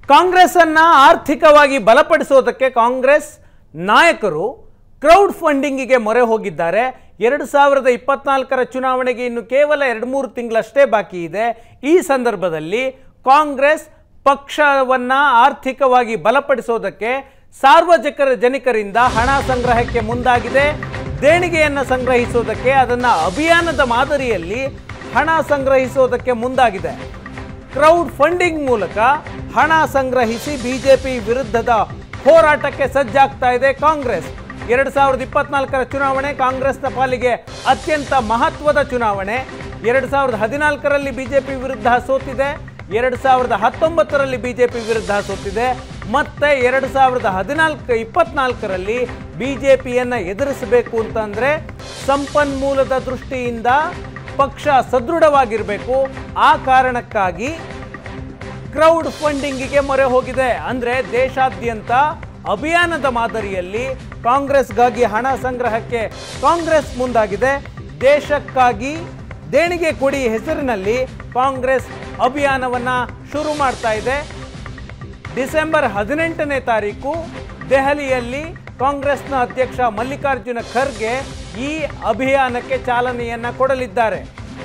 ಕಾಂಗ್ರೆಸ್ ಅನ್ನು ಆರ್ಥಿಕವಾಗಿ ಬಲಪಡಿಸೋದಕ್ಕೆ ಕಾಂಗ್ರೆಸ್ ನಾಯಕರು ಕ್ರೌಡ್ ಫಂಡಿಂಗಿಗೆ ಮೊರೆ ಹೋಗಿದ್ದಾರೆ. 2024ರ ಚುನಾವಣೆಗೆ ಇನ್ನು ಕೇವಲ 2-3 ತಿಂಗಳಷ್ಟೇ ಬಾಕಿ ಇದೆ. ಈ ಸಂದರ್ಭದಲ್ಲಿ ಕಾಂಗ್ರೆಸ್ ಪಕ್ಷವನ್ನು ಆರ್ಥಿಕವಾಗಿ ಬಲಪಡಿಸೋದಕ್ಕೆ ಸಾರ್ವಜನಿಕರಿಂದ ಹಣ ಸಂಗ್ರಹಕ್ಕೆ ಮುಂದಾಗಿದೆ. ದೇಣಿಗೆಯನ್ನು ಸಂಗ್ರಹಿಸೋದಕ್ಕೆ, ಅದನ್ನು ಅಭಿಯಾನದ ಮಾದರಿಯಲ್ಲಿ ಹಣ ಸಂಗ್ರಹಿಸೋದಕ್ಕೆ ಮುಂದಾಗಿದೆ. ಕ್ರೌಡ್ ಫಂಡಿಂಗ್ ಮೂಲಕ ಹಣ ಸಂಗ್ರಹಿಸಿ ಬಿಜೆಪಿ ವಿರುದ್ಧದ ಹೋರಾಟಕ್ಕೆ ಸಜ್ಜಾಗ್ತಾ ಇದೆ ಕಾಂಗ್ರೆಸ್. 2024ರ ಚುನಾವಣೆ ಕಾಂಗ್ರೆಸ್ನ ಪಾಲಿಗೆ ಅತ್ಯಂತ ಮಹತ್ವದ ಚುನಾವಣೆ. 2014ರಲ್ಲಿ ಬಿಜೆಪಿ ವಿರುದ್ಧ ಸೋತಿದೆ, 2019ರಲ್ಲಿ ಬಿಜೆಪಿ ವಿರುದ್ಧ ಸೋತಿದೆ, ಮತ್ತೆ 2024ರಲ್ಲಿ ಬಿಜೆಪಿಯನ್ನು ಎದುರಿಸಬೇಕು ಅಂತಂದ್ರೆ ಸಂಪನ್ಮೂಲದ ದೃಷ್ಟಿಯಿಂದ ಪಕ್ಷ ಸದೃಢವಾಗಿರಬೇಕು. ಆ ಕಾರಣಕ್ಕಾಗಿ ಕ್ರೌಡ್ ಫಂಡಿಂಗಿಗೆ ಮೊರೆ ಹೋಗಿದೆ. ಅಂದರೆ ದೇಶಾದ್ಯಂತ ಅಭಿಯಾನದ ಮಾದರಿಯಲ್ಲಿ ಕಾಂಗ್ರೆಸ್ಗಾಗಿ ಹಣ ಸಂಗ್ರಹಕ್ಕೆ ಕಾಂಗ್ರೆಸ್ ಮುಂದಾಗಿದೆ. ದೇಶಕ್ಕಾಗಿ ದೇಣಿಗೆ ಕೊಡಿ ಹೆಸರಿನಲ್ಲಿ ಕಾಂಗ್ರೆಸ್ ಅಭಿಯಾನವನ್ನು ಶುರು ಮಾಡ್ತಾ ಇದೆ. ಡಿಸೆಂಬರ್ 18ನೇ ತಾರೀಕು ದೆಹಲಿಯಲ್ಲಿ ಕಾಂಗ್ರೆಸ್ನ ಅಧ್ಯಕ್ಷ ಮಲ್ಲಿಕಾರ್ಜುನ ಖರ್ಗೆ ಈ ಅಭಿಯಾನಕ್ಕೆ ಚಾಲನೆಯನ್ನ ಕೊಡಲಿದ್ದಾರೆ.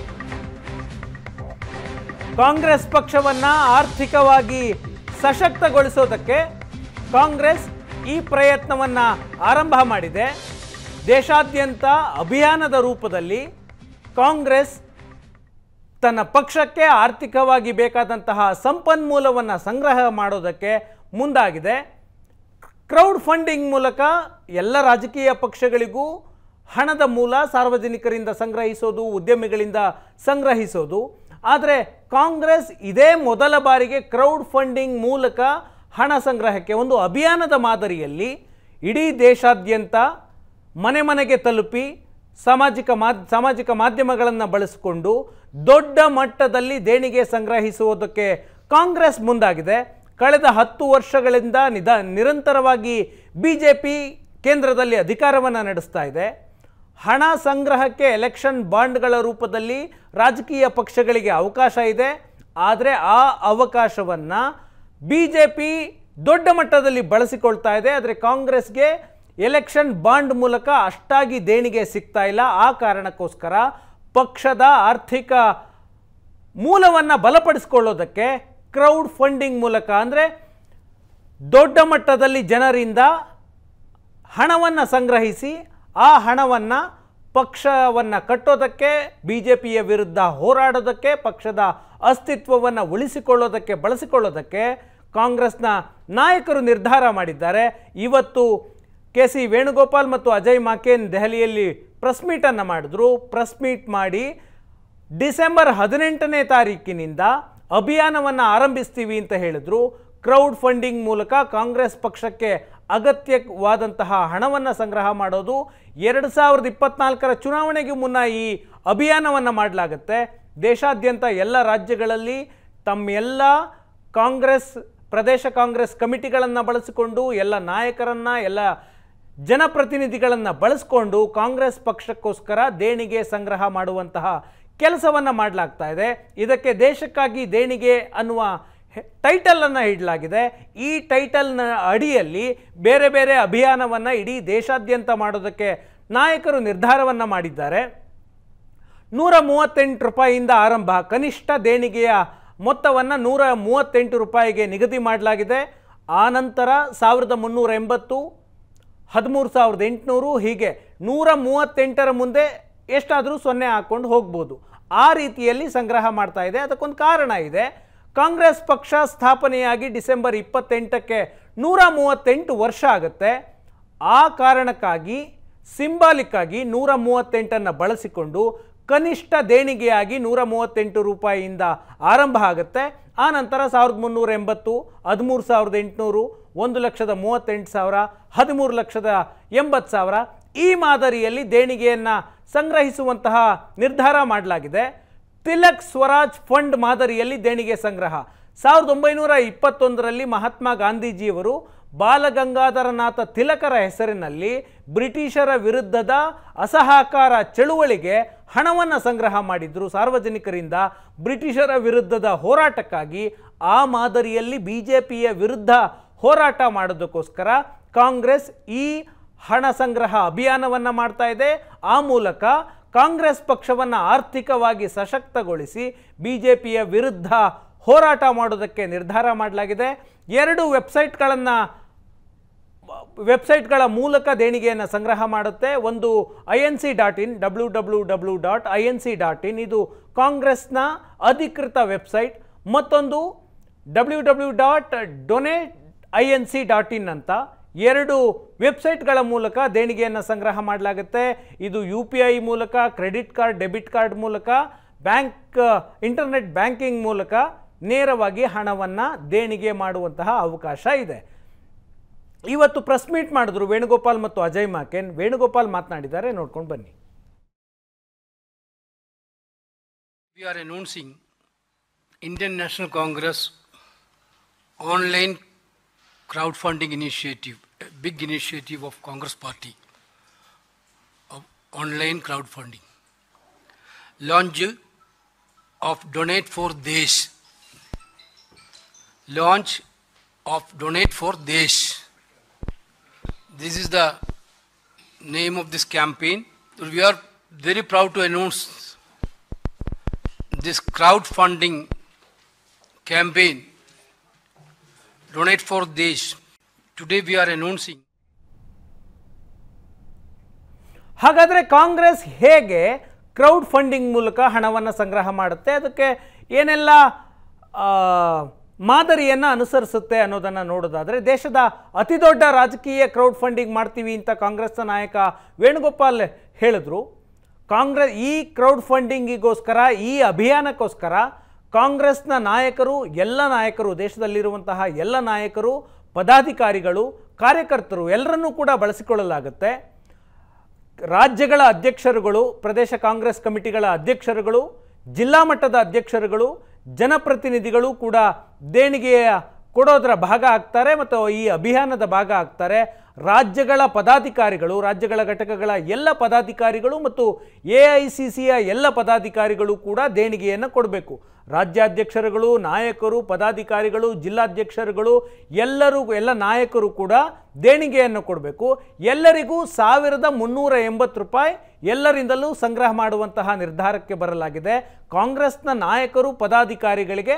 ಕಾಂಗ್ರೆಸ್ ಪಕ್ಷವನ್ನ ಆರ್ಥಿಕವಾಗಿ ಸಶಕ್ತಗೊಳಿಸೋದಕ್ಕೆ ಕಾಂಗ್ರೆಸ್ ಈ ಪ್ರಯತ್ನವನ್ನ ಆರಂಭ ಮಾಡಿದೆ. ದೇಶಾದ್ಯಂತ ಅಭಿಯಾನದ ರೂಪದಲ್ಲಿ ಕಾಂಗ್ರೆಸ್ ತನ್ನ ಪಕ್ಷಕ್ಕೆ ಆರ್ಥಿಕವಾಗಿ ಬೇಕಾದಂತಹ ಸಂಪನ್ಮೂಲವನ್ನು ಸಂಗ್ರಹ ಮಾಡೋದಕ್ಕೆ ಮುಂದಾಗಿದೆ. ಕ್ರೌಡ್ ಫಂಡಿಂಗ್ ಮೂಲಕ ಎಲ್ಲ ರಾಜಕೀಯ ಪಕ್ಷಗಳಿಗೂ ಹಣದ ಮೂಲ ಸಾರ್ವಜನಿಕರಿಂದ ಸಂಗ್ರಹಿಸೋದು, ಉದ್ಯಮಿಗಳಿಂದ ಸಂಗ್ರಹಿಸೋದು. ಆದರೆ ಕಾಂಗ್ರೆಸ್ ಇದೇ ಮೊದಲ ಬಾರಿಗೆ ಕ್ರೌಡ್ ಫಂಡಿಂಗ್ ಮೂಲಕ ಹಣ ಸಂಗ್ರಹಕ್ಕೆ ಒಂದು ಅಭಿಯಾನದ ಮಾದರಿಯಲ್ಲಿ ಇಡೀ ದೇಶಾದ್ಯಂತ ಮನೆ ಮನೆಗೆ ತಲುಪಿ ಸಾಮಾಜಿಕ ಮಾಧ್ಯಮಗಳನ್ನು ಬಳಸಿಕೊಂಡು ದೊಡ್ಡ ಮಟ್ಟದಲ್ಲಿ ದೇಣಿಗೆ ಸಂಗ್ರಹಿಸುವುದಕ್ಕೆ ಕಾಂಗ್ರೆಸ್ ಮುಂದಾಗಿದೆ. ಕಳೆದ 10 ವರ್ಷಗಳಿಂದ ನಿರಂತರವಾಗಿ ಬಿಜೆಪಿ ಕೇಂದ್ರದಲ್ಲಿ ಅಧಿಕಾರವನ್ನು ನಡೆಸ್ತಾ ಇದೆ. ಹಣ ಸಂಗ್ರಹಕ್ಕೆ ಎಲೆಕ್ಷನ್ ಬಾಂಡ್ಗಳ ರೂಪದಲ್ಲಿ ರಾಜಕೀಯ ಪಕ್ಷಗಳಿಗೆ ಅವಕಾಶ ಇದೆ. ಆದರೆ ಆ ಅವಕಾಶವನ್ನು ಬಿಜೆಪಿ ದೊಡ್ಡ ಮಟ್ಟದಲ್ಲಿ ಬಳಸಿಕೊಳ್ತಾ ಇದೆ. ಆದರೆ ಕಾಂಗ್ರೆಸ್ಗೆ ಎಲೆಕ್ಷನ್ ಬಾಂಡ್ ಮೂಲಕ ಅಷ್ಟಾಗಿ ದೇಣಿಗೆ ಸಿಗ್ತಾ ಇಲ್ಲ. ಆ ಕಾರಣಕ್ಕೋಸ್ಕರ ಪಕ್ಷದ ಆರ್ಥಿಕ ಮೂಲವನ್ನು ಬಲಪಡಿಸಿಕೊಳ್ಳೋದಕ್ಕೆ ಕ್ರೌಡ್ ಫಂಡಿಂಗ್ ಮೂಲಕ, ಅಂದರೆ ದೊಡ್ಡ ಮಟ್ಟದಲ್ಲಿ ಜನರಿಂದ ಹಣವನ್ನು ಸಂಗ್ರಹಿಸಿ ಆ ಹಣವನ್ನು ಪಕ್ಷವನ್ನು ಕಟ್ಟೋದಕ್ಕೆ, ಬಿಜೆಪಿಯ ವಿರುದ್ಧ ಹೋರಾಡೋದಕ್ಕೆ, ಪಕ್ಷದ ಅಸ್ತಿತ್ವವನ್ನು ಉಳಿಸಿಕೊಳ್ಳೋದಕ್ಕೆ ಬಳಸಿಕೊಳ್ಳೋದಕ್ಕೆ ಕಾಂಗ್ರೆಸ್ನ ನಾಯಕರು ನಿರ್ಧಾರ ಮಾಡಿದ್ದಾರೆ. ಇವತ್ತು ಕೆ.ಸಿ. ವೇಣುಗೋಪಾಲ್ ಮತ್ತು ಅಜಯ್ ಮಾಕೇನ್ ದೆಹಲಿಯಲ್ಲಿ ಪ್ರೆಸ್ ಮೀಟನ್ನು ಮಾಡಿದ್ರು. ಪ್ರೆಸ್ ಮೀಟ್ ಮಾಡಿ ಡಿಸೆಂಬರ್ 18ನೇ ತಾರೀಕಿನಿಂದ ಅಭಿಯಾನವನ್ನು ಆರಂಭಿಸ್ತೀವಿ ಅಂತ ಹೇಳಿದ್ರು. ಕ್ರೌಡ್ ಫಂಡಿಂಗ್ ಮೂಲಕ ಕಾಂಗ್ರೆಸ್ ಪಕ್ಷಕ್ಕೆ ಅಗತ್ಯವಾದಂತಹ ಹಣವನ್ನು ಸಂಗ್ರಹ ಮಾಡೋದು. 2024ರ ಚುನಾವಣೆಗೆ ಮುನ್ನ ಈ ಅಭಿಯಾನವನ್ನು ಮಾಡಲಾಗುತ್ತೆ. ದೇಶಾದ್ಯಂತ ಎಲ್ಲ ರಾಜ್ಯಗಳಲ್ಲಿ ತಮ್ಮೆಲ್ಲ ಪ್ರದೇಶ ಕಾಂಗ್ರೆಸ್ ಕಮಿಟಿಗಳನ್ನು ಬಳಸಿಕೊಂಡು, ಎಲ್ಲ ನಾಯಕರನ್ನು, ಎಲ್ಲ ಜನಪ್ರತಿನಿಧಿಗಳನ್ನು ಬಳಸಿಕೊಂಡು ಕಾಂಗ್ರೆಸ್ ಪಕ್ಷಕ್ಕೋಸ್ಕರ ದೇಣಿಗೆ ಸಂಗ್ರಹ ಮಾಡುವಂತಹ ಕೆಲಸವನ್ನು ಮಾಡಲಾಗ್ತಾ ಇದೆ. ಇದಕ್ಕೆ ದೇಶಕ್ಕಾಗಿ ದೇಣಿಗೆ ಅನ್ನುವ ಟೈಟಲನ್ನು ಇಡಲಾಗಿದೆ. ಈ ಟೈಟಲ್ನ ಅಡಿಯಲ್ಲಿ ಬೇರೆ ಬೇರೆ ಅಭಿಯಾನವನ್ನು ಇಡೀ ದೇಶಾದ್ಯಂತ ಮಾಡೋದಕ್ಕೆ ನಾಯಕರು ನಿರ್ಧಾರವನ್ನು ಮಾಡಿದ್ದಾರೆ. 138 ರೂಪಾಯಿಯಿಂದ ಆರಂಭ. ಕನಿಷ್ಠ ದೇಣಿಗೆಯ ಮೊತ್ತವನ್ನು 138 ರೂಪಾಯಿಗೆ ನಿಗದಿ ಮಾಡಲಾಗಿದೆ. ಆನಂತರ 1380, 13800, ಹೀಗೆ 138ರ ಮುಂದೆ ಎಷ್ಟಾದರೂ 0 ಹಾಕ್ಕೊಂಡು ಹೋಗ್ಬೋದು. ಆ ರೀತಿಯಲ್ಲಿ ಸಂಗ್ರಹ ಮಾಡ್ತಾ ಇದೆ. ಅದಕ್ಕೊಂದು ಕಾರಣ ಇದೆ. ಕಾಂಗ್ರೆಸ್ ಪಕ್ಷ ಸ್ಥಾಪನೆಯಾಗಿ ಡಿಸೆಂಬರ್ 28ಕ್ಕೆ 138 ವರ್ಷ ಆಗುತ್ತೆ. ಆ ಕಾರಣಕ್ಕಾಗಿ ಸಿಂಬಾಲಿಕ್ ಆಗಿ 138ಅನ್ನು ಬಳಸಿಕೊಂಡು ಕನಿಷ್ಠ ದೇಣಿಗೆಯಾಗಿ 138 ರೂಪಾಯಿಯಿಂದ ಆರಂಭ ಆಗುತ್ತೆ. ಆ ನಂತರ 1380, 13800, 1,38,000, 13,80,000 ಈ ಮಾದರಿಯಲ್ಲಿ ದೇಣಿಗೆಯನ್ನು ಸಂಗ್ರಹಿಸುವಂತಹ ನಿರ್ಧಾರ ಮಾಡಲಾಗಿದೆ. ತಿಲಕ್ ಸ್ವರಾಜ್ ಫಂಡ್ ಮಾದರಿಯಲ್ಲಿ ದೇಣಿಗೆ ಸಂಗ್ರಹ 1921ರಲ್ಲಿ ಮಹಾತ್ಮ ಗಾಂಧೀಜಿಯವರು ಬಾಲಗಂಗಾಧರನಾಥ ತಿಲಕರ ಹೆಸರಿನಲ್ಲಿ ಬ್ರಿಟಿಷರ ವಿರುದ್ಧದ ಅಸಹಕಾರ ಚಳುವಳಿಗೆ ಹಣವನ್ನು ಸಂಗ್ರಹ ಮಾಡಿದ್ರು ಸಾರ್ವಜನಿಕರಿಂದ. ಬ್ರಿಟಿಷರ ವಿರುದ್ಧದ ಹೋರಾಟಕ್ಕಾಗಿ ಆ ಮಾದರಿಯಲ್ಲಿ BJPಯ ವಿರುದ್ಧ ಹೋರಾಟ ಮಾಡೋದಕ್ಕೋಸ್ಕರ ಕಾಂಗ್ರೆಸ್ ಈ ಹಣ ಸಂಗ್ರಹ ಅಭಿಯಾನವನ್ನು ಮಾಡ್ತಾ ಇದೆ. ಆ ಮೂಲಕ ಕಾಂಗ್ರೆಸ್ ಪಕ್ಷವನ್ನು ಆರ್ಥಿಕವಾಗಿ ಸಶಕ್ತಗೊಳಿಸಿ BJPಯ ವಿರುದ್ಧ ಹೋರಾಟ ಮಾಡೋದಕ್ಕೆ ನಿರ್ಧಾರ ಮಾಡಲಾಗಿದೆ. 2 ವೆಬ್ಸೈಟ್ಗಳ ಮೂಲಕ ದೇಣಿಗೆಯನ್ನು ಸಂಗ್ರಹ ಮಾಡುತ್ತೆ. ಒಂದು inc.in www.inc.in ಇದು ಕಾಂಗ್ರೆಸ್ನ ಅಧಿಕೃತ ವೆಬ್ಸೈಟ್. ಮತ್ತೊಂದು www.donateinc.in ಅಂತ 2 ವೆಬ್ಸೈಟ್ಗಳ ಮೂಲಕ ದೇಣಿಗೆಯನ್ನು ಸಂಗ್ರಹ ಮಾಡಲಾಗುತ್ತೆ. ಇದು UPI ಮೂಲಕ, ಕ್ರೆಡಿಟ್ ಕಾರ್ಡ್, ಡೆಬಿಟ್ ಕಾರ್ಡ್ ಮೂಲಕ, ಇಂಟರ್ನೆಟ್ ಬ್ಯಾಂಕಿಂಗ್ ಮೂಲಕ ನೇರವಾಗಿ ಹಣವನ್ನು ದೇಣಿಗೆ ಮಾಡುವಂತಹ ಅವಕಾಶ ಇದೆ. ಇವತ್ತು ಪ್ರೆಸ್ ಮೀಟ್ ಮಾಡಿದ್ರು ವೇಣುಗೋಪಾಲ್ ಮತ್ತು ಅಜಯ್ ಮಾಕೆನ್. ವೇಣುಗೋಪಾಲ್ ಮಾತನಾಡಿದ್ದಾರೆ, ನೋಡ್ಕೊಂಡು ಬನ್ನಿ. We are announcing Indian National Congress online crowdfunding initiative, a big initiative of Congress Party of online crowdfunding. Launch of Donate for Desh. Launch of Donate for Desh. This is the name of this campaign. We are very proud to announce this crowdfunding campaign, Donate for Desh. Today we are announcing. ಹಾಗಾದರೆ ಕಾಂಗ್ರೆಸ್ ಹೇಗೆ crowd funding ಮೂಲಕ ಹಣವನ್ನು ಸಂಗ್ರಹ ಮಾಡುತ್ತೆ, ಅದಕ್ಕೆ ಏನೆಲ್ಲ ಮಾದರಿಯನ್ನು ಅನುಸರಿಸುತ್ತೆ ಅನ್ನೋದನ್ನು ನೋಡೋದಾದರೆ, ದೇಶದ ಅತಿ ದೊಡ್ಡ ರಾಜಕೀಯ ಕ್ರೌಡ್ ಫಂಡಿಂಗ್ ಮಾಡ್ತೀವಿ ಅಂತ ಕಾಂಗ್ರೆಸ್ನ ನಾಯಕ ವೇಣುಗೋಪಾಲ್ ಹೇಳಿದ್ರು. ಈ ಕ್ರೌಡ್ ಫಂಡಿಂಗಿಗೋಸ್ಕರ, ಈ ಅಭಿಯಾನಕ್ಕೋಸ್ಕರ ಕಾಂಗ್ರೆಸ್ನ ನಾಯಕರು, ಎಲ್ಲ ನಾಯಕರು, ದೇಶದಲ್ಲಿರುವಂತಹ ಎಲ್ಲ ನಾಯಕರು, ಪದಾಧಿಕಾರಿಗಳು, ಕಾರ್ಯಕರ್ತರು ಎಲ್ಲರನ್ನೂ ಕೂಡ ಬಳಸಿಕೊಳ್ಳಲಾಗುತ್ತೆ. ರಾಜ್ಯಗಳ ಅಧ್ಯಕ್ಷರುಗಳು, ಪ್ರದೇಶ ಕಾಂಗ್ರೆಸ್ ಕಮಿಟಿಗಳ ಅಧ್ಯಕ್ಷರುಗಳು, ಜಿಲ್ಲಾ ಮಟ್ಟದ ಅಧ್ಯಕ್ಷರುಗಳು, ಜನಪ್ರತಿನಿಧಿಗಳು ಕೂಡ ದೇಣಿಗೆಯ ಕೊಡೋದರ ಭಾಗ ಆಗ್ತಾರೆ ಮತ್ತು ಈ ಅಭಿಯಾನದ ಭಾಗ ಆಗ್ತಾರೆ. ರಾಜ್ಯಗಳ ಪದಾಧಿಕಾರಿಗಳು, ರಾಜ್ಯಗಳ ಘಟಕಗಳ ಎಲ್ಲ ಪದಾಧಿಕಾರಿಗಳು ಮತ್ತು AICCಯ ಎಲ್ಲ ಪದಾಧಿಕಾರಿಗಳು ಕೂಡ ದೇಣಿಗೆಯನ್ನು ಕೊಡಬೇಕು. ರಾಜ್ಯಾಧ್ಯಕ್ಷರುಗಳು, ನಾಯಕರು, ಪದಾಧಿಕಾರಿಗಳು, ಜಿಲ್ಲಾಧ್ಯಕ್ಷರುಗಳು ಎಲ್ಲ ನಾಯಕರು ಕೂಡ ದೇಣಿಗೆಯನ್ನು ಕೊಡಬೇಕು. ಎಲ್ಲರಿಗೂ 1380 ರೂಪಾಯಿ ಎಲ್ಲರಿಂದಲೂ ಸಂಗ್ರಹ ಮಾಡುವಂತಹ ನಿರ್ಧಾರಕ್ಕೆ ಬರಲಾಗಿದೆ. ಕಾಂಗ್ರೆಸ್ನ ನಾಯಕರು, ಪದಾಧಿಕಾರಿಗಳಿಗೆ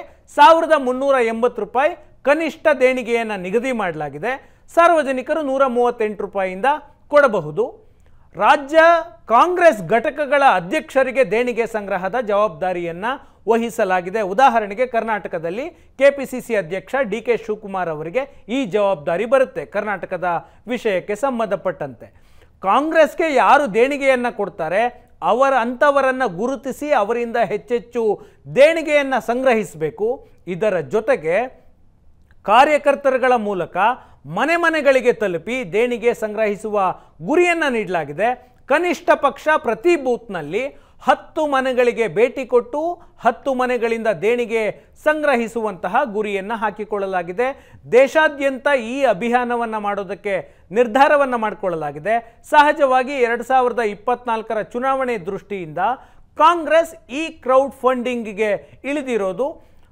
1380 ರೂಪಾಯಿ ಕನಿಷ್ಠ ದೇಣಿಗೆಯನ್ನು ನಿಗದಿ ಮಾಡಲಾಗಿದೆ. ಸಾರ್ವಜನಿಕರು 138 ರೂಪಾಯಿಯಿಂದ ಕೊಡಬಹುದು. ರಾಜ್ಯ ಕಾಂಗ್ರೆಸ್ ಘಟಕಗಳ ಅಧ್ಯಕ್ಷರಿಗೆ ದೇಣಿಗೆ ಸಂಗ್ರಹದ ಜವಾಬ್ದಾರಿಯನ್ನು ವಹಿಸಲಾಗಿದೆ. ಉದಾಹರಣೆಗೆ ಕರ್ನಾಟಕದಲ್ಲಿ KPCC ಅಧ್ಯಕ್ಷ DK ಶಿವಕುಮಾರ್ ಅವರಿಗೆ ಈ ಜವಾಬ್ದಾರಿ ಬರುತ್ತೆ. ಕರ್ನಾಟಕದ ವಿಷಯಕ್ಕೆ ಸಂಬಂಧಪಟ್ಟಂತೆ ಕಾಂಗ್ರೆಸ್ಗೆ ಯಾರು ದೇಣಿಗೆಯನ್ನು ಕೊಡ್ತಾರೆ ಅಂಥವರನ್ನು ಗುರುತಿಸಿ ಅವರಿಂದ ಹೆಚ್ಚೆಚ್ಚು ದೇಣಿಗೆಯನ್ನು ಸಂಗ್ರಹಿಸಬೇಕು. ಇದರ ಜೊತೆಗೆ ಕಾರ್ಯಕರ್ತರುಗಳ ಮೂಲಕ ಮನೆಗಳಿಗೆ ತಲುಪಿ ದೇಣಿಗೆ ಸಂಗ್ರಹಿಸುವ ಗುರಿಯನ್ನು ನೀಡಲಾಗಿದೆ. ಕನಿಷ್ಠ ಪಕ್ಷ ಪ್ರತಿ ಬೂತ್ನಲ್ಲಿ 10 ಮನೆಗಳಿಗೆ ಭೇಟಿ ಕೊಟ್ಟು 10 ಮನೆಗಳಿಂದ ದೇಣಿಗೆ ಸಂಗ್ರಹಿಸುವಂತಹ ಗುರಿಯನ್ನು ಹಾಕಿಕೊಳ್ಳಲಾಗಿದೆ. ದೇಶಾದ್ಯಂತ ಈ ಅಭಿಯಾನವನ್ನು ಮಾಡೋದಕ್ಕೆ ನಿರ್ಧಾರವನ್ನು ಮಾಡಿಕೊಳ್ಳಲಾಗಿದೆ. ಸಹಜವಾಗಿ 2024ರ ಚುನಾವಣೆ ದೃಷ್ಟಿಯಿಂದ ಕಾಂಗ್ರೆಸ್ ಈ ಕ್ರೌಡ್ ಫಂಡಿಂಗಿಗೆ ಇಳಿದಿರೋದು.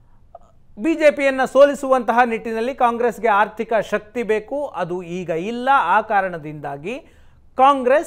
BJPಯನ್ನು ಸೋಲಿಸುವಂತಹ ನಿಟ್ಟಿನಲ್ಲಿ ಕಾಂಗ್ರೆಸ್ಗೆ ಆರ್ಥಿಕ ಶಕ್ತಿ ಬೇಕು, ಅದು ಈಗ ಇಲ್ಲ. ಆ ಕಾರಣದಿಂದಾಗಿ ಕಾಂಗ್ರೆಸ್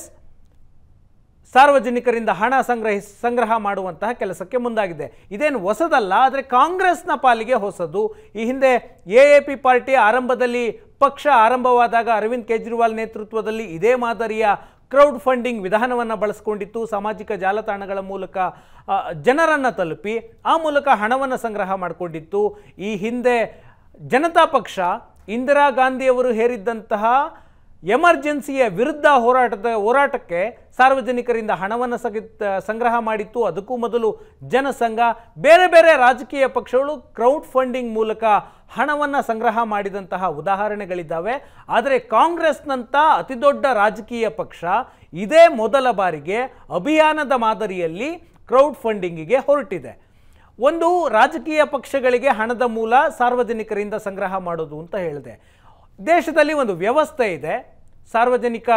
ಸಾರ್ವಜನಿಕರಿಂದ ಹಣ ಸಂಗ್ರಹ ಮಾಡುವಂತಹ ಕೆಲಸಕ್ಕೆ ಮುಂದಾಗಿದೆ. ಇದೇನು ಹೊಸದಲ್ಲ, ಆದರೆ ಕಾಂಗ್ರೆಸ್ನ ಪಾಲಿಗೆ ಹೊಸದು. ಈ ಹಿಂದೆ AAP ಪಾರ್ಟಿ ಪಕ್ಷ ಆರಂಭವಾದಾಗ ಅರವಿಂದ್ ಕೇಜ್ರಿವಾಲ್ ನೇತೃತ್ವದಲ್ಲಿ ಇದೇ ಮಾದರಿಯ ಕ್ರೌಡ್ ಫಂಡಿಂಗ್ ವಿಧಾನವನ್ನು ಬಳಸಿಕೊಂಡಿತ್ತು. ಸಾಮಾಜಿಕ ಜಾಲತಾಣಗಳ ಮೂಲಕ ಜನರನ್ನು ತಲುಪಿ ಆ ಮೂಲಕ ಹಣವನ್ನು ಸಂಗ್ರಹ ಮಾಡಿಕೊಂಡಿತ್ತು. ಈ ಹಿಂದೆ ಜನತಾ ಪಕ್ಷ ಇಂದಿರಾ ಗಾಂಧಿಯವರು ಹೇರಿದ್ದಂತಹ ಎಮರ್ಜೆನ್ಸಿಯ ವಿರುದ್ಧ ಹೋರಾಟಕ್ಕೆ ಸಾರ್ವಜನಿಕರಿಂದ ಹಣವನ್ನು ಸಂಗ್ರಹ ಮಾಡಿತ್ತು. ಅದಕ್ಕೂ ಮೊದಲು ಜನಸಂಘ, ಬೇರೆ ಬೇರೆ ರಾಜಕೀಯ ಪಕ್ಷಗಳು ಕ್ರೌಡ್ ಫಂಡಿಂಗ್ ಮೂಲಕ ಹಣವನ್ನು ಸಂಗ್ರಹ ಮಾಡಿದಂತಹ ಉದಾಹರಣೆಗಳಿದ್ದಾವೆ. ಆದರೆ ಕಾಂಗ್ರೆಸ್ನಂಥ ಅತಿದೊಡ್ಡ ರಾಜಕೀಯ ಪಕ್ಷ ಇದೇ ಮೊದಲ ಬಾರಿಗೆ ಅಭಿಯಾನದ ಮಾದರಿಯಲ್ಲಿ ಕ್ರೌಡ್ ಫಂಡಿಂಗಿಗೆ ಹೊರಟಿದೆ. ಒಂದು ರಾಜಕೀಯ ಪಕ್ಷಗಳಿಗೆ ಹಣದ ಮೂಲ ಸಾರ್ವಜನಿಕರಿಂದ ಸಂಗ್ರಹ ಮಾಡೋದು ಅಂತ ಹೇಳಿದೆ. ದೇಶದಲ್ಲಿ ಒಂದು ವ್ಯವಸ್ಥೆ ಇದೆ. ಸಾರ್ವಜನಿಕ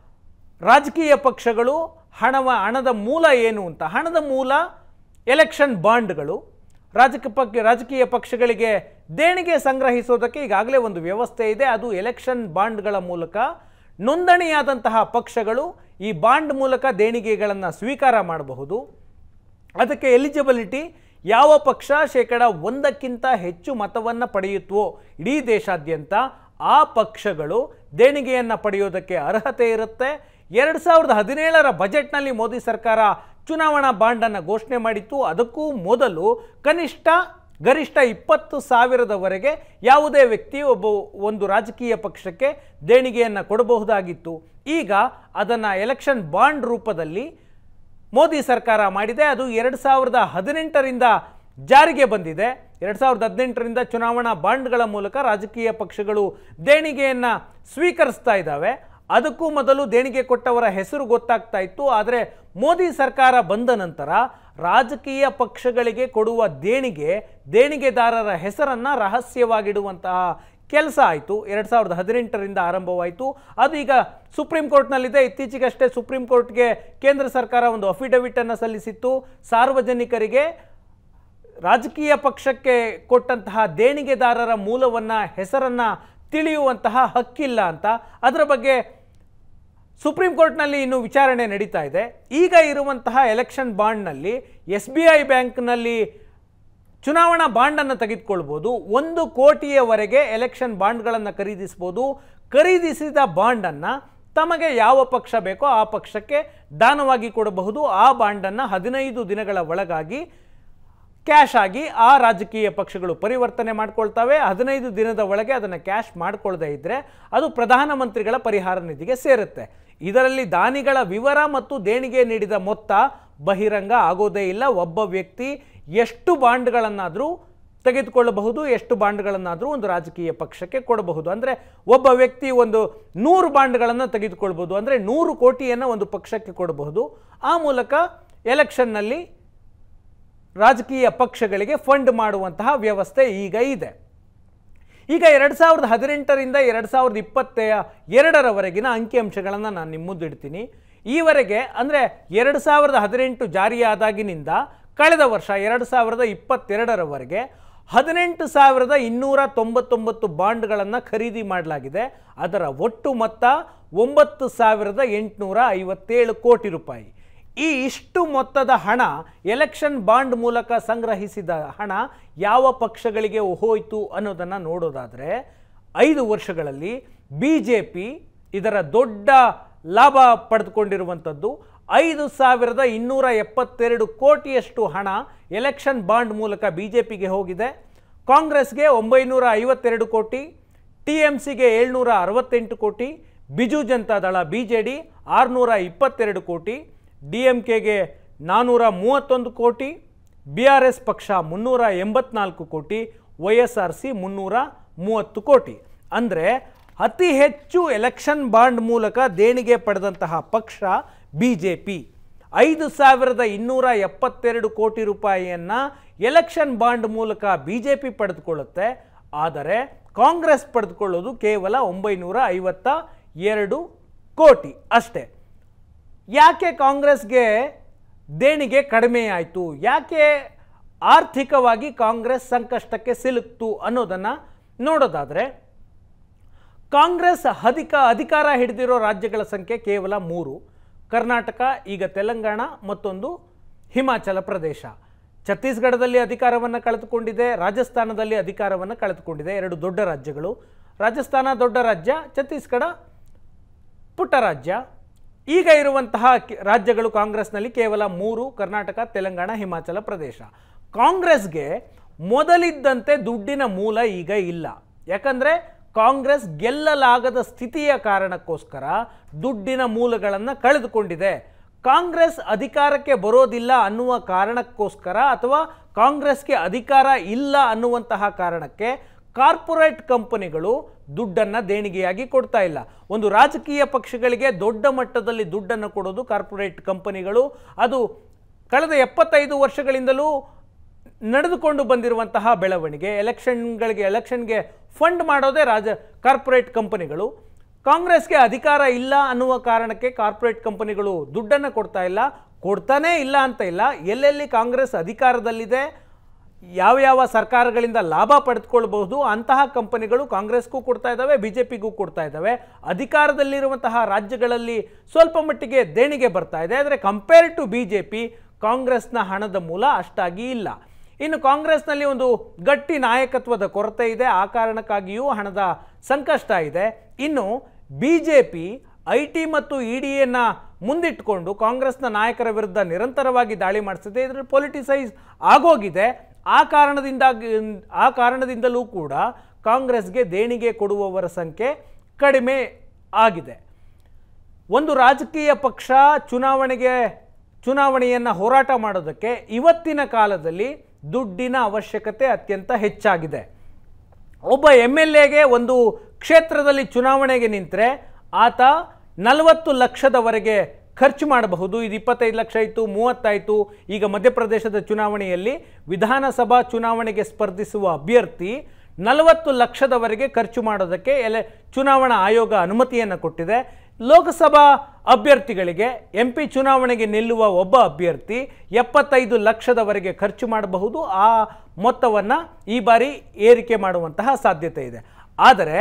ರಾಜಕೀಯ ಪಕ್ಷಗಳು ಹಣದ ಮೂಲ ಏನು ಅಂತ, ಹಣದ ಮೂಲ ಎಲೆಕ್ಷನ್ ಬಾಂಡ್ಗಳು. ರಾಜಕೀಯ ಪಕ್ಷಗಳಿಗೆ ದೇಣಿಗೆ ಸಂಗ್ರಹಿಸೋದಕ್ಕೆ ಈಗಾಗಲೇ ಒಂದು ವ್ಯವಸ್ಥೆ ಇದೆ. ಅದು ಎಲೆಕ್ಷನ್ ಬಾಂಡ್ಗಳ ಮೂಲಕ ನೋಂದಣಿಯಾದಂತಹ ಪಕ್ಷಗಳು ಈ ಬಾಂಡ್ ಮೂಲಕ ದೇಣಿಗೆಗಳನ್ನು ಸ್ವೀಕಾರ ಮಾಡಬಹುದು. ಅದಕ್ಕೆ ಎಲಿಜಿಬಿಲಿಟಿ ಯಾವ ಪಕ್ಷ 1% ಹೆಚ್ಚು ಮತವನ್ನು ಪಡೆಯುತ್ತವೋ ಇಡೀ ದೇಶಾದ್ಯಂತ ಆ ಪಕ್ಷಗಳು ದೇಣಿಗೆಯನ್ನು ಪಡೆಯೋದಕ್ಕೆ ಅರ್ಹತೆ ಇರುತ್ತೆ. 2017ರ ಬಜೆಟ್ನಲ್ಲಿ ಮೋದಿ ಸರ್ಕಾರ ಚುನಾವಣಾ ಬಾಂಡನ್ನು ಘೋಷಣೆ ಮಾಡಿತ್ತು. ಅದಕ್ಕೂ ಮೊದಲು ಗರಿಷ್ಠ 20,000ವರೆಗೆ ಯಾವುದೇ ವ್ಯಕ್ತಿ ಒಂದು ರಾಜಕೀಯ ಪಕ್ಷಕ್ಕೆ ದೇಣಿಗೆಯನ್ನು ಕೊಡಬಹುದಾಗಿತ್ತು. ಈಗ ಅದನ್ನು ಎಲೆಕ್ಷನ್ ಬಾಂಡ್ ರೂಪದಲ್ಲಿ ಮೋದಿ ಸರ್ಕಾರ ಮಾಡಿದೆ. ಅದು 2018ರಿಂದ ಜಾರಿಗೆ ಬಂದಿದೆ. 2018ರಿಂದ ಚುನಾವಣಾ ಬಾಂಡ್ಗಳ ಮೂಲಕ ರಾಜಕೀಯ ಪಕ್ಷಗಳು ದೇಣಿಗೆಯನ್ನು ಸ್ವೀಕರಿಸ್ತಾ ಇದ್ದಾವೆ. ಅದಕ್ಕೂ ಮೊದಲು ದೇಣಿಗೆ ಕೊಟ್ಟವರ ಹೆಸರು ಗೊತ್ತಾಗ್ತಾ ಇತ್ತು. ಆದರೆ ಮೋದಿ ಸರ್ಕಾರ ಬಂದ ನಂತರ ರಾಜಕೀಯ ಪಕ್ಷಗಳಿಗೆ ಕೊಡುವ ದೇಣಿಗೆದಾರರ ಹೆಸರನ್ನು ರಹಸ್ಯವಾಗಿಡುವಂತಹ ಕೆಲಸ ಆಯಿತು. 2018ರಿಂದ ಆರಂಭವಾಯಿತು. ಅದು ಈಗ ಸುಪ್ರೀಂ ಕೋರ್ಟ್ನಲ್ಲಿದೆ. ಇತ್ತೀಚೆಗಷ್ಟೇ ಸುಪ್ರೀಂ ಕೋರ್ಟ್ಗೆ ಕೇಂದ್ರ ಸರ್ಕಾರ ಒಂದು ಅಫಿಡವಿಟನ್ನು ಸಲ್ಲಿಸಿತ್ತು. ಸಾರ್ವಜನಿಕರಿಗೆ ರಾಜಕೀಯ ಪಕ್ಷಕ್ಕೆ ಕೊಟ್ಟಂತಹ ದೇಣಿಗೆದಾರರ ಹೆಸರನ್ನು ತಿಳಿಯುವಂತಹ ಹಕ್ಕಿಲ್ಲ ಅಂತ. ಅದರ ಬಗ್ಗೆ ಸುಪ್ರೀಂ ಕೋರ್ಟ್ನಲ್ಲಿ ಇನ್ನೂ ವಿಚಾರಣೆ ನಡೀತಾ ಇದೆ. ಈಗ ಇರುವಂತಹ ಎಲೆಕ್ಷನ್ ಬಾಂಡ್ನಲ್ಲಿ SBI ಬ್ಯಾಂಕ್ನಲ್ಲಿ ಚುನಾವಣಾ ಬಾಂಡನ್ನು ತೆಗೆದುಕೊಳ್ಬೋದು. 1 ಕೋಟಿಯವರೆಗೆ ಎಲೆಕ್ಷನ್ ಬಾಂಡ್ಗಳನ್ನು ಖರೀದಿಸ್ಬೋದು. ಖರೀದಿಸಿದ ಬಾಂಡನ್ನು ತಮಗೆ ಯಾವ ಪಕ್ಷ ಬೇಕೋ ಆ ಪಕ್ಷಕ್ಕೆ ದಾನವಾಗಿ ಕೊಡಬಹುದು. ಆ ಬಾಂಡನ್ನು 15 ದಿನಗಳ ಒಳಗಾಗಿ ಕ್ಯಾಶ್ ಆಗಿ ಆ ರಾಜಕೀಯ ಪಕ್ಷಗಳು ಪರಿವರ್ತನೆ ಮಾಡ್ಕೊಳ್ತವೆ. 15 ದಿನದ ಒಳಗೆ ಅದನ್ನು ಕ್ಯಾಶ್ ಮಾಡ್ಕೊಳ್ಳದೇ ಇದ್ದರೆ ಅದು ಪ್ರಧಾನಮಂತ್ರಿಗಳ ಪರಿಹಾರ ನಿಧಿಗೆ ಸೇರುತ್ತೆ. ಇದರಲ್ಲಿ ದಾನಿಗಳ ವಿವರ ಮತ್ತು ದೇಣಿಗೆ ನೀಡಿದ ಮೊತ್ತ ಬಹಿರಂಗ ಆಗೋದೇ ಇಲ್ಲ. ಒಬ್ಬ ವ್ಯಕ್ತಿ ಎಷ್ಟು ಬಾಂಡ್ಗಳನ್ನಾದರೂ ತೆಗೆದುಕೊಳ್ಳಬಹುದು, ಎಷ್ಟು ಬಾಂಡ್ಗಳನ್ನಾದರೂ ಒಂದು ರಾಜಕೀಯ ಪಕ್ಷಕ್ಕೆ ಕೊಡಬಹುದು. ಅಂದರೆ ಒಬ್ಬ ವ್ಯಕ್ತಿ 100 ಬಾಂಡ್ಗಳನ್ನು ತೆಗೆದುಕೊಳ್ಬೋದು. ಅಂದರೆ 100 ಕೋಟಿಯನ್ನು ಒಂದು ಪಕ್ಷಕ್ಕೆ ಕೊಡಬಹುದು. ಆ ಮೂಲಕ ಎಲೆಕ್ಷನ್ನಲ್ಲಿ ರಾಜಕೀಯ ಪಕ್ಷಗಳಿಗೆ ಫಂಡ್ ಮಾಡುವಂತಹ ವ್ಯವಸ್ಥೆ ಈಗ ಇದೆ. ಈಗ 2018ರಿಂದ 2022ರವರೆಗಿನ ಅಂಕಿಅಂಶಗಳನ್ನು ನಾನು ನಿಮ್ಮ ಮುಂದಿಡ್ತೀನಿ. ಈವರೆಗೆ ಅಂದರೆ 2018 ಜಾರಿಯಾದಾಗಿನಿಂದ ಕಳೆದ ವರ್ಷ 2022ರವರೆಗೆ 18,299 ಬಾಂಡ್ಗಳನ್ನು ಖರೀದಿ ಮಾಡಲಾಗಿದೆ. ಅದರ ಒಟ್ಟು ಮೊತ್ತ 9,857 ಕೋಟಿ ರೂಪಾಯಿ. ಇಷ್ಟು ಮೊತ್ತದ ಹಣ, ಎಲೆಕ್ಷನ್ ಬಾಂಡ್ ಮೂಲಕ ಸಂಗ್ರಹಿಸಿದ ಹಣ ಯಾವ ಪಕ್ಷಗಳಿಗೆ ಹೋಯಿತು ಅನ್ನೋದನ್ನು ನೋಡೋದಾದರೆ 5 ವರ್ಷಗಳಲ್ಲಿ BJP ಇದರ ದೊಡ್ಡ ಲಾಭ ಪಡೆದುಕೊಂಡಿರುವಂಥದ್ದು. 5,272 ಕೋಟಿಯಷ್ಟು ಹಣ ಎಲೆಕ್ಷನ್ ಬಾಂಡ್ ಮೂಲಕ BJPಗೆ ಹೋಗಿದೆ. ಕಾಂಗ್ರೆಸ್ಗೆ 952 ಕೋಟಿ, TMCಗೆ 768 ಕೋಟಿ, ಬಿಜು ಜನತಾದಳ BJD 622 ಕೋಟಿ, DMKಗೆ 431 ಕೋಟಿ, BRS ಪಕ್ಷ 384 ಕೋಟಿ, YSRC 330 ಕೋಟಿ. ಅಂದರೆ ಅತಿ ಹೆಚ್ಚು ಎಲೆಕ್ಷನ್ ಬಾಂಡ್ ಮೂಲಕ ದೇಣಿಗೆ ಪಡೆದಂತಹ ಪಕ್ಷ BJP. 5,272 ಕೋಟಿ ರೂಪಾಯಿಯನ್ನು ಎಲೆಕ್ಷನ್ ಬಾಂಡ್ ಮೂಲಕ BJP ಪಡೆದುಕೊಳ್ಳುತ್ತೆ. ಆದರೆ ಕಾಂಗ್ರೆಸ್ ಪಡೆದುಕೊಳ್ಳೋದು ಕೇವಲ 952 ಕೋಟಿ ಅಷ್ಟೇ. ಯಾಕೆ ಕಾಂಗ್ರೆಸ್ಗೆ ದೇಣಿಗೆ ಕಡಿಮೆ ಆಯಿತು, ಯಾಕೆ ಆರ್ಥಿಕವಾಗಿ ಕಾಂಗ್ರೆಸ್ ಸಂಕಷ್ಟಕ್ಕೆ ಸಿಲುಕ್ತು ಅನ್ನೋದನ್ನು ನೋಡೋದಾದರೆ, ಕಾಂಗ್ರೆಸ್ ಅಧಿಕಾರ ಹಿಡಿದಿರೋ ರಾಜ್ಯಗಳ ಸಂಖ್ಯೆ ಕೇವಲ 3: ಕರ್ನಾಟಕ, ಈಗ ತೆಲಂಗಾಣ, ಮತ್ತೊಂದು ಹಿಮಾಚಲ ಪ್ರದೇಶ. ಛತ್ತೀಸ್ಗಢದಲ್ಲಿ ಅಧಿಕಾರವನ್ನು ಕಳೆದುಕೊಂಡಿದೆ, ರಾಜಸ್ಥಾನದಲ್ಲಿ ಅಧಿಕಾರವನ್ನು ಕಳೆದುಕೊಂಡಿದೆ. 2 ದೊಡ್ಡ ರಾಜ್ಯಗಳು. ರಾಜಸ್ಥಾನ ದೊಡ್ಡ ರಾಜ್ಯ, ಛತ್ತೀಸ್ಗಢ ಪುಟ್ಟ ರಾಜ್ಯ. ಈಗ ಇರುವಂತಹ ರಾಜ್ಯಗಳು ಕಾಂಗ್ರೆಸ್ನಲ್ಲಿ ಕೇವಲ 3: ಕರ್ನಾಟಕ, ತೆಲಂಗಾಣ, ಹಿಮಾಚಲ ಪ್ರದೇಶ. ಕಾಂಗ್ರೆಸ್ಗೆ ಮೊದಲಿದ್ದಂತೆ ದುಡ್ಡಿನ ಮೂಲ ಈಗ ಇಲ್ಲ. ಯಾಕಂದರೆ ಕಾಂಗ್ರೆಸ್ ಗೆಲ್ಲಲಾಗದ ಸ್ಥಿತಿಯ ಕಾರಣಕ್ಕೋಸ್ಕರ ದುಡ್ಡಿನ ಮೂಲಗಳನ್ನು ಕಳೆದುಕೊಂಡಿದೆ. ಕಾಂಗ್ರೆಸ್ ಅಧಿಕಾರಕ್ಕೆ ಬರೋದಿಲ್ಲ ಅನ್ನುವ ಕಾರಣಕ್ಕೋಸ್ಕರ, ಅಥವಾ ಕಾಂಗ್ರೆಸ್ಗೆ ಅಧಿಕಾರ ಇಲ್ಲ ಅನ್ನುವಂತಹ ಕಾರಣಕ್ಕೆ ಕಾರ್ಪೊರೇಟ್ ಕಂಪನಿಗಳು ದುಡ್ಡನ್ನು ದೇಣಿಗೆಯಾಗಿ ಕೊಡ್ತಾ ಇಲ್ಲ. ಒಂದು ರಾಜಕೀಯ ಪಕ್ಷಗಳಿಗೆ ದೊಡ್ಡ ಮಟ್ಟದಲ್ಲಿ ದುಡ್ಡನ್ನು ಕೊಡೋದು ಕಾರ್ಪೊರೇಟ್ ಕಂಪನಿಗಳು. ಅದು ಕಳೆದ 75 ವರ್ಷಗಳಿಂದಲೂ ನಡೆದುಕೊಂಡು ಬಂದಿರುವಂತಹ ಬೆಳವಣಿಗೆ. ಎಲೆಕ್ಷನ್ಗೆ ಫಂಡ್ ಮಾಡೋದೇ ಕಾರ್ಪೊರೇಟ್ ಕಂಪನಿಗಳು. ಕಾಂಗ್ರೆಸ್ಗೆ ಅಧಿಕಾರ ಇಲ್ಲ ಅನ್ನುವ ಕಾರಣಕ್ಕೆ ಕಾರ್ಪೊರೇಟ್ ಕಂಪನಿಗಳು ದುಡ್ಡನ್ನು ಕೊಡ್ತಾನೇ ಇಲ್ಲ ಅಂತ ಇಲ್ಲ. ಎಲ್ಲೆಲ್ಲಿ ಕಾಂಗ್ರೆಸ್ ಅಧಿಕಾರದಲ್ಲಿದೆ, ಯಾವ ಸರ್ಕಾರಗಳಿಂದ ಲಾಭ ಪಡೆದುಕೊಳ್ಬಹುದು ಅಂತಹ ಕಂಪನಿಗಳು ಕಾಂಗ್ರೆಸ್ಗೂ ಕೊಡ್ತಾ ಇದ್ದಾವೆ, ಬಿಜೆಪಿಗೂ ಕೊಡ್ತಾ ಇದ್ದಾವೆ. ಅಧಿಕಾರದಲ್ಲಿರುವಂತಹ ರಾಜ್ಯಗಳಲ್ಲಿ ಸ್ವಲ್ಪ ಮಟ್ಟಿಗೆ ದೇಣಿಗೆ ಬರ್ತಾ ಇದೆ. ಆದರೆ ಕಂಪೇರ್ ಟು ಬಿಜೆಪಿ ಕಾಂಗ್ರೆಸ್ನ ಹಣದ ಮೂಲ ಅಷ್ಟಾಗಿ ಇಲ್ಲ. ಇನ್ನು ಕಾಂಗ್ರೆಸ್ನಲ್ಲಿ ಒಂದು ಗಟ್ಟಿ ನಾಯಕತ್ವದ ಕೊರತೆ ಇದೆ, ಆ ಕಾರಣಕ್ಕಾಗಿಯೂ ಹಣದ ಸಂಕಷ್ಟ ಇದೆ. ಇನ್ನು ಬಿಜೆಪಿ ಐಟಿ ಮತ್ತು ಇಡಿಯನ್ನು ಮುಂದಿಟ್ಟುಕೊಂಡು ಕಾಂಗ್ರೆಸ್ನ ನಾಯಕರ ವಿರುದ್ಧ ನಿರಂತರವಾಗಿ ದಾಳಿ ಮಾಡಿಸಿದೆ. ಇದರಲ್ಲಿ ಪೊಲಿಟಿಸೈಸ್ ಆಗೋಗಿದೆ. ಆ ಕಾರಣದಿಂದಲೂ ಕೂಡ ಕಾಂಗ್ರೆಸ್ಗೆ ದೇಣಿಗೆ ಕೊಡುವವರ ಸಂಖ್ಯೆ ಕಡಿಮೆ ಆಗಿದೆ. ಒಂದು ರಾಜಕೀಯ ಪಕ್ಷ ಚುನಾವಣೆಯನ್ನು ಹೋರಾಟ ಮಾಡೋದಕ್ಕೆ ಇವತ್ತಿನ ಕಾಲದಲ್ಲಿ ದುಡ್ಡಿನ ಅವಶ್ಯಕತೆ ಅತ್ಯಂತ ಹೆಚ್ಚಾಗಿದೆ. ಒಬ್ಬ MLAಗೆ ಒಂದು ಕ್ಷೇತ್ರದಲ್ಲಿ ಚುನಾವಣೆಗೆ ನಿಂತರೆ ಆತ 40 ಲಕ್ಷದವರೆಗೆ ಖರ್ಚು ಮಾಡಬಹುದು. ಇದು 25 ಲಕ್ಷ ಇತ್ತು, 30 ಆಯಿತು. ಈಗ ಮಧ್ಯಪ್ರದೇಶದ ಚುನಾವಣೆಯಲ್ಲಿ ವಿಧಾನಸಭಾ ಚುನಾವಣೆಗೆ ಸ್ಪರ್ಧಿಸುವ ಅಭ್ಯರ್ಥಿ 40 ಲಕ್ಷದವರೆಗೆ ಖರ್ಚು ಮಾಡೋದಕ್ಕೆ ಚುನಾವಣಾ ಆಯೋಗ ಅನುಮತಿಯನ್ನು ಕೊಟ್ಟಿದೆ. ಲೋಕಸಭಾ ಅಭ್ಯರ್ಥಿಗಳಿಗೆ MP ಚುನಾವಣೆಗೆ ನಿಲ್ಲುವ ಒಬ್ಬ ಅಭ್ಯರ್ಥಿ 75 ಲಕ್ಷದವರೆಗೆ ಖರ್ಚು ಮಾಡಬಹುದು. ಆ ಮೊತ್ತವನ್ನು ಈ ಬಾರಿ ಏರಿಕೆ ಮಾಡುವಂತಹ ಸಾಧ್ಯತೆ ಇದೆ. ಆದರೆ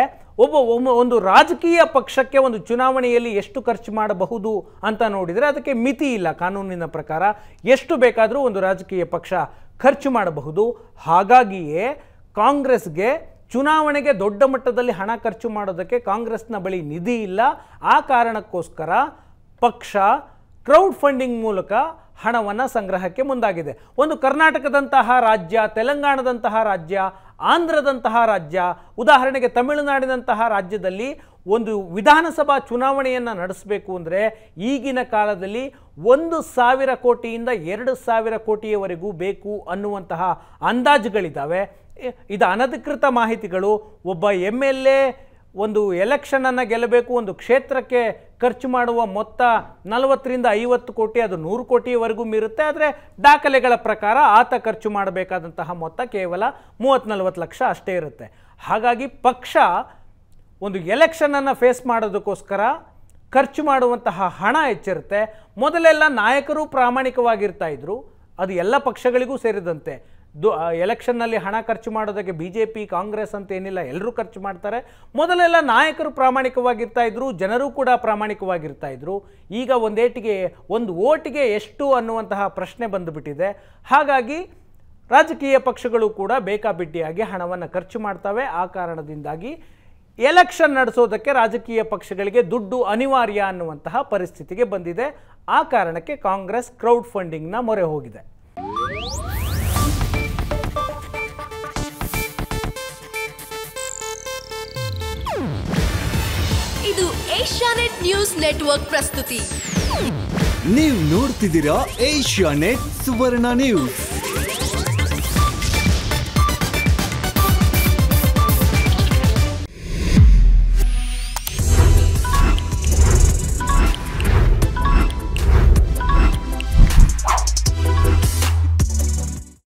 ಒಂದು ರಾಜಕೀಯ ಪಕ್ಷಕ್ಕೆ ಒಂದು ಚುನಾವಣೆಯಲ್ಲಿ ಎಷ್ಟು ಖರ್ಚು ಮಾಡಬಹುದು ಅಂತ ನೋಡಿದರೆ ಅದಕ್ಕೆ ಮಿತಿ ಇಲ್ಲ. ಕಾನೂನಿನ ಪ್ರಕಾರ ಎಷ್ಟು ಬೇಕಾದರೂ ಒಂದು ರಾಜಕೀಯ ಪಕ್ಷ ಖರ್ಚು ಮಾಡಬಹುದು. ಹಾಗಾಗಿಯೇ ಕಾಂಗ್ರೆಸ್ಗೆ ಚುನಾವಣೆಗೆ ದೊಡ್ಡ ಮಟ್ಟದಲ್ಲಿ ಹಣ ಖರ್ಚು ಮಾಡೋದಕ್ಕೆ ಕಾಂಗ್ರೆಸ್ನ ಬಳಿ ನಿಧಿ ಇಲ್ಲ. ಆ ಕಾರಣಕ್ಕೋಸ್ಕರ ಪಕ್ಷ ಕ್ರೌಡ್ ಫಂಡಿಂಗ್ ಮೂಲಕ ಹಣವನ್ನು ಸಂಗ್ರಹಕ್ಕೆ ಮುಂದಾಗಿದೆ. ಒಂದು ಕರ್ನಾಟಕದಂತಹ ರಾಜ್ಯ, ತೆಲಂಗಾಣದಂತಹ ರಾಜ್ಯ, ಆಂಧ್ರದಂತಹ ರಾಜ್ಯ, ಉದಾಹರಣೆಗೆ ತಮಿಳುನಾಡಿನಂತಹ ರಾಜ್ಯದಲ್ಲಿ ಒಂದು ವಿಧಾನಸಭಾ ಚುನಾವಣೆಯನ್ನು ನಡೆಸಬೇಕು ಅಂದರೆ ಈಗಿನ ಕಾಲದಲ್ಲಿ 1,000 ಕೋಟಿಯಿಂದ 2,000 ಕೋಟಿಯವರೆಗೂ ಬೇಕು ಅನ್ನುವಂತಹ ಅಂದಾಜುಗಳಿದ್ದಾವೆ. ಇದು ಅನಧಿಕೃತ ಮಾಹಿತಿಗಳು. ಒಬ್ಬ MLA ಒಂದು ಎಲೆಕ್ಷನನ್ನು ಗೆಲ್ಲಬೇಕು, ಒಂದು ಕ್ಷೇತ್ರಕ್ಕೆ ಖರ್ಚು ಮಾಡುವ ಮೊತ್ತ 40ರಿಂದ 50 ಕೋಟಿ, ಅದು 100 ಕೋಟಿಯವರೆಗೂ ಮೀರುತ್ತೆ. ಆದರೆ ದಾಖಲೆಗಳ ಪ್ರಕಾರ ಆತ ಖರ್ಚು ಮಾಡಬೇಕಾದಂತಹ ಮೊತ್ತ ಕೇವಲ 30-40 ಲಕ್ಷ ಅಷ್ಟೇ ಇರುತ್ತೆ. ಹಾಗಾಗಿ ಪಕ್ಷ ಒಂದು ಎಲೆಕ್ಷನನ್ನು ಫೇಸ್ ಮಾಡೋದಕ್ಕೋಸ್ಕರ ಖರ್ಚು ಮಾಡುವಂತಹ ಹಣ ಹೆಚ್ಚಿರುತ್ತೆ. ಮೊದಲೆಲ್ಲ ನಾಯಕರು ಪ್ರಾಮಾಣಿಕವಾಗಿರ್ತಾ ಇದ್ರು, ಅದು ಎಲ್ಲ ಪಕ್ಷಗಳಿಗೂ ಸೇರಿದಂತೆ. ಎಲೆಕ್ಷನ್ನಲ್ಲಿ ಹಣ ಖರ್ಚು ಮಾಡೋದಕ್ಕೆ ಬಿಜೆಪಿ ಕಾಂಗ್ರೆಸ್ ಅಂತ ಏನಿಲ್ಲ, ಎಲ್ಲರೂ ಖರ್ಚು ಮಾಡ್ತಾರೆ. ಮೊದಲೆಲ್ಲ ನಾಯಕರು ಪ್ರಾಮಾಣಿಕವಾಗಿರ್ತಾ ಇದ್ರು, ಜನರು ಕೂಡ ಪ್ರಾಮಾಣಿಕವಾಗಿರ್ತಾ ಇದ್ರು. ಈಗ ಒಂದು ಓಟಿಗೆ ಎಷ್ಟು ಅನ್ನುವಂತಹ ಪ್ರಶ್ನೆ ಬಂದುಬಿಟ್ಟಿದೆ. ಹಾಗಾಗಿ ರಾಜಕೀಯ ಪಕ್ಷಗಳು ಕೂಡ ಬೇಕಾಬಿಟ್ಟಿಯಾಗಿ ಹಣವನ್ನು ಖರ್ಚು ಮಾಡ್ತವೆ. ಆ ಕಾರಣದಿಂದಾಗಿ ಎಲೆಕ್ಷನ್ ನಡೆಸೋದಕ್ಕೆ ರಾಜಕೀಯ ಪಕ್ಷಗಳಿಗೆ ದುಡ್ಡು ಅನಿವಾರ್ಯ ಅನ್ನುವಂತಹ ಪರಿಸ್ಥಿತಿಗೆ ಬಂದಿದೆ. ಆ ಕಾರಣಕ್ಕೆ ಕಾಂಗ್ರೆಸ್ ಕ್ರೌಡ್ ಫಂಡಿಂಗ್ನ ಮೊರೆ ಹೋಗಿದೆ. ಇದು ಏಷ್ಯಾನೆಟ್ ನ್ಯೂಸ್ ನೆಟ್ವರ್ಕ್ ಪ್ರಸ್ತುತಿ. ನೀವು ನೋಡ್ತಿದ್ದೀರಾ ಏಷ್ಯಾನೆಟ್ ಸುವರ್ಣ ನ್ಯೂಸ್.